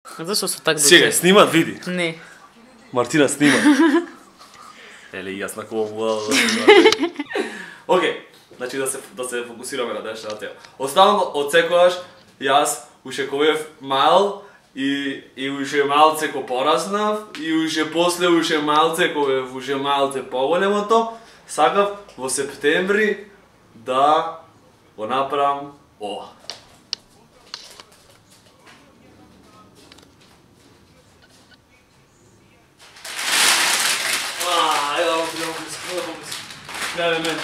Зашо се так Чекај, снимат, види. Не. Мартина снима. Еле, јас на кого мула да снима. Океј, значи да се фокусираме на днешната тема. Оставам од секојаш, јас уште ковев мал и уште малце ко пораснав и уште после уште малце ковев уште малце поголемото, сакав во септември да го направам ова. Гледај мене.